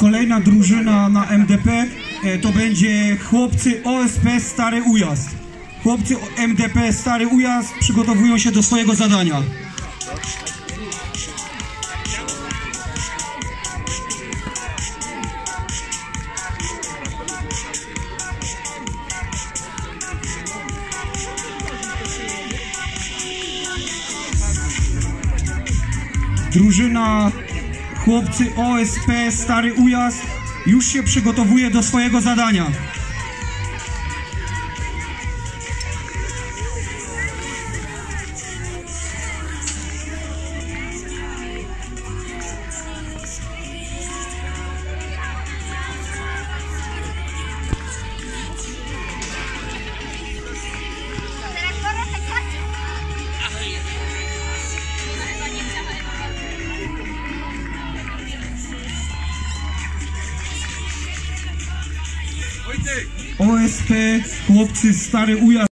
Kolejna drużyna na MDP to będzie chłopcy OSP Stary Ujazd. Chłopcy MDP Stary Ujazd przygotowują się do swojego zadania. Drużyna chłopcy OSP Stary Ujazd już się przygotowuje do swojego zadania. OSP chłopcy Stary Ujazd.